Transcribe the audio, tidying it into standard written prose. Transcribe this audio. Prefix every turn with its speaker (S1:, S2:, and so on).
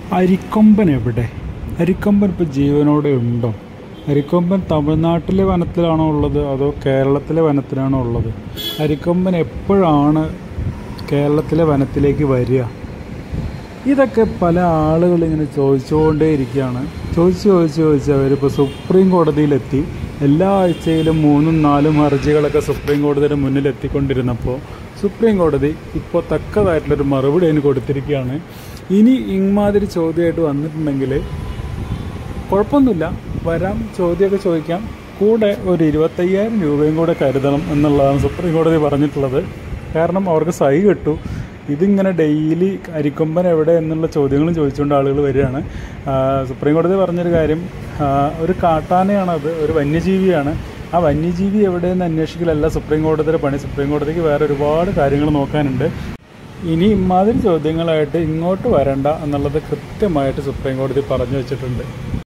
S1: അരിക്കൊമ്പൻ എവിടെ? അരിക്കൊമ്പൻ ഇപ്പോൾ ജീവനോടെ ഉണ്ടോ? അരിക്കൊമ്പൻ തമിഴ്നാട്ടിലെ വനത്തിലാണോ ഉള്ളത്, അതോ കേരളത്തിലെ വനത്തിലാണോ ഉള്ളത്? അരിക്കൊമ്പൻ എപ്പോഴാണ് കേരളത്തിലെ വനത്തിലേക്ക് വരിക? ഇതൊക്കെ പല ആളുകൾ ഇങ്ങനെ ചോദിച്ചുകൊണ്ടേ ഇരിക്കുകയാണ്. ചോദിച്ച് അവരിപ്പോൾ സുപ്രീം കോടതിയിലെത്തി. എല്ലാ ആഴ്ചയിലും 3ഉം 4ഉം ഹർജികളൊക്കെ സുപ്രീം കോടതിയുടെ മുന്നിൽ എത്തിക്കൊണ്ടിരുന്നപ്പോൾ സുപ്രീം കോടതി ഇപ്പോൾ തക്കതായിട്ടുള്ളൊരു മറുപടി അതിന് കൊടുത്തിരിക്കുകയാണ്. ഇനി ഇമാതിരി ചോദ്യമായിട്ട് വന്നിട്ടുണ്ടെങ്കിൽ കുഴപ്പമൊന്നുമില്ല, വരാം, ചോദ്യമൊക്കെ ചോദിക്കാം, കൂടെ ഒരു 25,000 രൂപയും കൂടെ കരുതണം എന്നുള്ളതാണ് സുപ്രീം കോടതി പറഞ്ഞിട്ടുള്ളത്. കാരണം അവർക്ക് സഹി കിട്ടു. ഇതിങ്ങനെ ഡെയിലി അരിക്കൊമ്പൻ എവിടെ എന്നുള്ള ചോദ്യങ്ങളും ചോദിച്ചുകൊണ്ട് ആളുകൾ വരികയാണ്. സുപ്രീം കോടതി പറഞ്ഞൊരു കാര്യം, ഒരു കാട്ടാനയാണത്, ഒരു വന്യജീവിയാണ്. ആ വന്യജീവി എവിടെയെന്ന് അന്വേഷിക്കലല്ല സുപ്രീം കോടതിയുടെ പണി. സുപ്രീം കോടതിക്ക് വേറെ ഒരുപാട് കാര്യങ്ങൾ നോക്കാനുണ്ട്. ഇനി ഇമാതിരി ചോദ്യങ്ങളായിട്ട് ഇങ്ങോട്ട് വരണ്ട എന്നുള്ളത് കൃത്യമായിട്ട് സുപ്രീം കോടതി പറഞ്ഞു വെച്ചിട്ടുണ്ട്.